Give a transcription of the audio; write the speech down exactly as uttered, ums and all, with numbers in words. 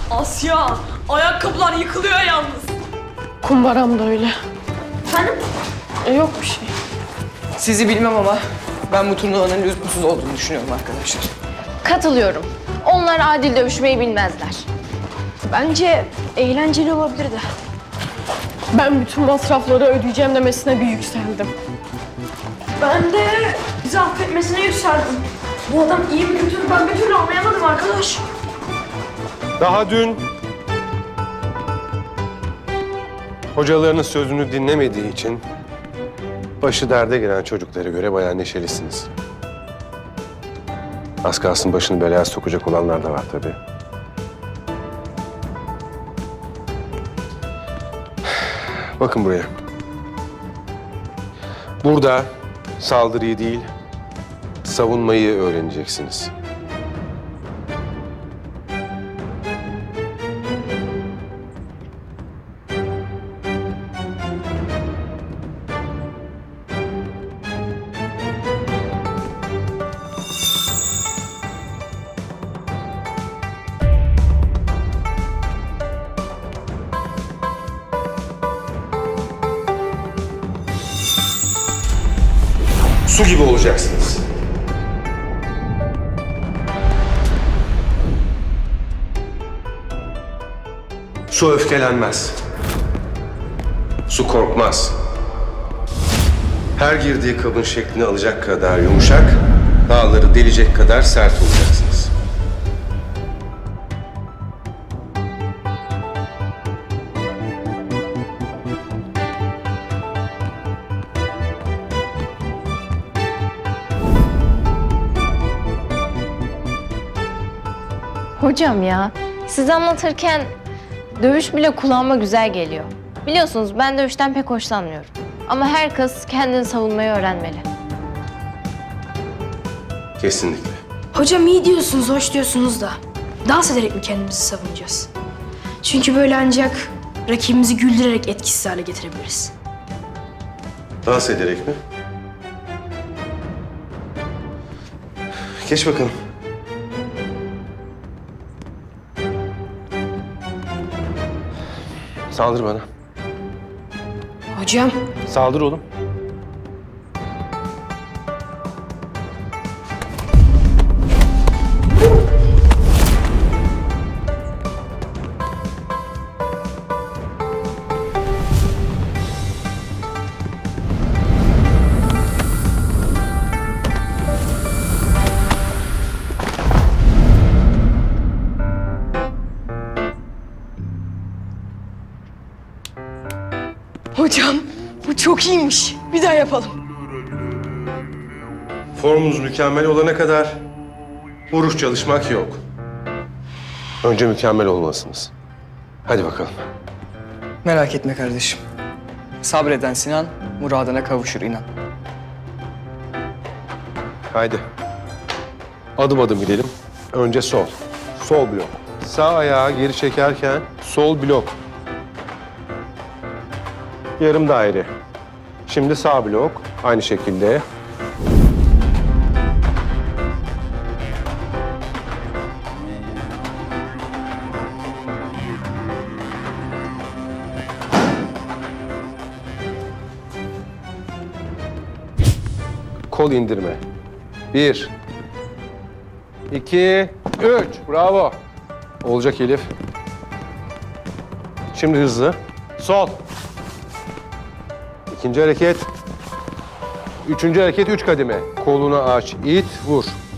Asya, ayakkabılar yıkılıyor yalnız. Kumbaram da öyle. Efendim? E, yok bir şey. Sizi bilmem ama ben bu turnuvanın lüzumsuz olduğunu düşünüyorum arkadaşlar. Katılıyorum. Onlar adil dövüşmeyi bilmezler. Bence eğlenceli olabilirdi. Ben bütün masrafları ödeyeceğim demesine bir yükseldim. Ben de bizi affetmesine yükseldim. Bu adam iyi mi kötü mü ben bir türlü anlayamadım arkadaş. Daha dün hocalarının sözünü dinlemediği için başı derde giren çocuklara göre bayağı neşelisiniz. Az kalsın başını belaya sokacak olanlar da var tabii. Bakın buraya. Burada saldırıyı değil, savunmayı öğreneceksiniz. Su gibi olacaksınız. Su öfkelenmez. Su korkmaz. Her girdiği kabın şeklini alacak kadar yumuşak, dağları delecek kadar sert olacaksınız. Hocam ya, siz anlatırken dövüş bile kulağıma güzel geliyor. Biliyorsunuz ben dövüşten pek hoşlanmıyorum. Ama her kız kendini savunmayı öğrenmeli. Kesinlikle. Hocam iyi diyorsunuz, hoş diyorsunuz da dans ederek mi kendimizi savunacağız? Çünkü böyle ancak rakibimizi güldürerek etkisiz hale getirebiliriz. Dans ederek mi? Geç bakalım. Saldır bana. Hocam, Saldır oğlum. Hocam bu çok iyiymiş. Bir daha yapalım. Formunuz mükemmel olana kadar vuruş çalışmak yok. Önce mükemmel olmalısınız. Hadi bakalım. Merak etme kardeşim. Sabreden Sinan, muradına kavuşur inan. Haydi. Adım adım gidelim. Önce sol. Sol blok. Sağ ayağı geri çekerken sol blok. Yarım daire. Şimdi sağ blok. Aynı şekilde. Kol indirme. Bir. İki. Üç. Bravo. Olacak Elif. Şimdi hızlı. Sol. İkinci hareket. Üçüncü hareket üç kademe. Kolunu aç, it, vur.